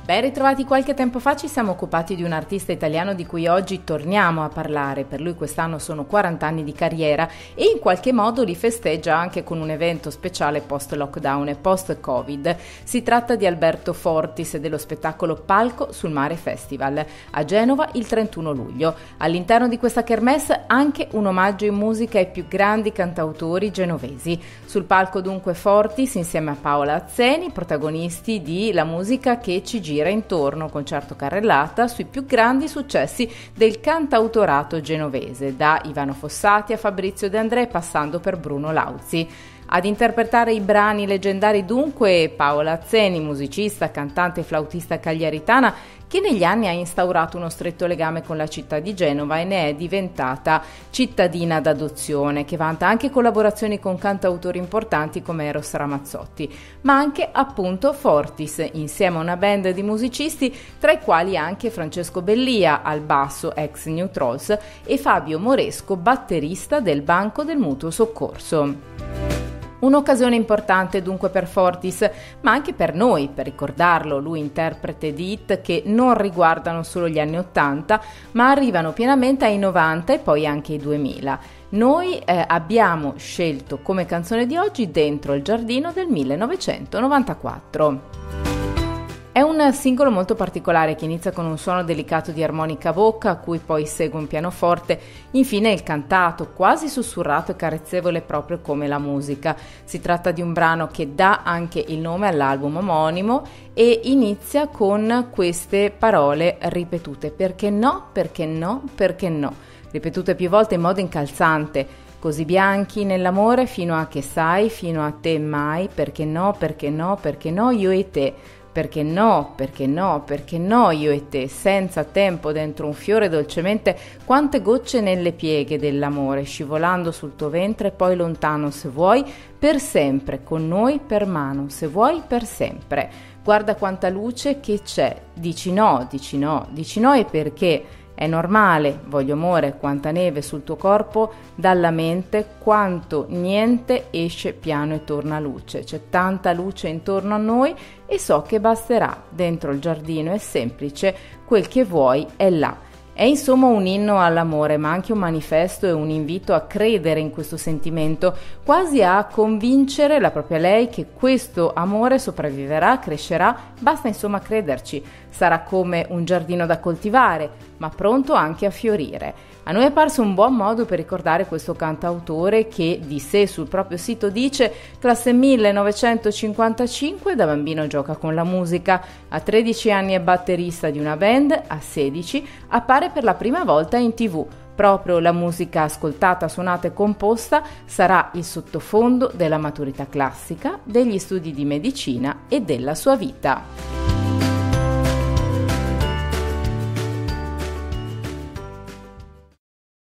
Ben ritrovati. Qualche tempo fa ci siamo occupati di un artista italiano di cui oggi torniamo a parlare. Per lui quest'anno sono 40 anni di carriera e in qualche modo li festeggia anche con un evento speciale post-lockdown e post-Covid. Si tratta di Alberto Fortis e dello spettacolo Palco sul Mare Festival a Genova il 31 luglio. All'interno di questa kermesse anche un omaggio in musica ai più grandi cantautori genovesi. Sul palco dunque Fortis insieme a Paola Atzeni, protagonisti di La musica che ci gira intorno, concerto carrellata sui più grandi successi del cantautorato genovese, da Ivano Fossati a Fabrizio De André passando per Bruno Lauzi. Ad interpretare i brani leggendari dunque Paola Atzeni, musicista, cantante e flautista cagliaritana, che negli anni ha instaurato uno stretto legame con la città di Genova e ne è diventata cittadina d'adozione, che vanta anche collaborazioni con cantautori importanti come Eros Ramazzotti, ma anche appunto Fortis, insieme a una band di musicisti, tra i quali anche Francesco Bellia al basso, ex New Trolls, e Fabio Moresco, batterista del Banco del Mutuo Soccorso. Un'occasione importante dunque per Fortis, ma anche per noi, per ricordarlo, lui interprete di hit che non riguardano solo gli anni 80, ma arrivano pienamente ai 90 e poi anche ai 2000. Noi abbiamo scelto come canzone di oggi Dentro il giardino del 1994. È un singolo molto particolare che inizia con un suono delicato di armonica a bocca, a cui poi segue un pianoforte, infine il cantato, quasi sussurrato e carezzevole proprio come la musica. Si tratta di un brano che dà anche il nome all'album omonimo e inizia con queste parole ripetute: perché no, perché no, perché no, ripetute più volte in modo incalzante. Così bianchi nell'amore fino a che sai, fino a te mai, perché no, perché no, perché no, io e te. Perché no, perché no, perché no io e te, senza tempo dentro un fiore dolcemente, quante gocce nelle pieghe dell'amore, scivolando sul tuo ventre, poi lontano se vuoi, per sempre, con noi per mano, se vuoi per sempre. Guarda quanta luce che c'è, dici no, dici no, dici no e perché? È normale, voglio amore, quanta neve sul tuo corpo, dalla mente, quanto niente esce piano e torna luce. C'è tanta luce intorno a noi e so che basterà. Dentro il giardino è semplice, quel che vuoi è là. È insomma un inno all'amore, ma anche un manifesto e un invito a credere in questo sentimento, quasi a convincere la propria lei che questo amore sopravviverà, crescerà, basta insomma crederci. Sarà come un giardino da coltivare, ma pronto anche a fiorire. A noi è parso un buon modo per ricordare questo cantautore che di sé sul proprio sito dice: classe 1955, da bambino gioca con la musica, a 13 anni è batterista di una band, a 16 appare per la prima volta in TV. Proprio la musica ascoltata, suonata e composta sarà il sottofondo della maturità classica, degli studi di medicina e della sua vita.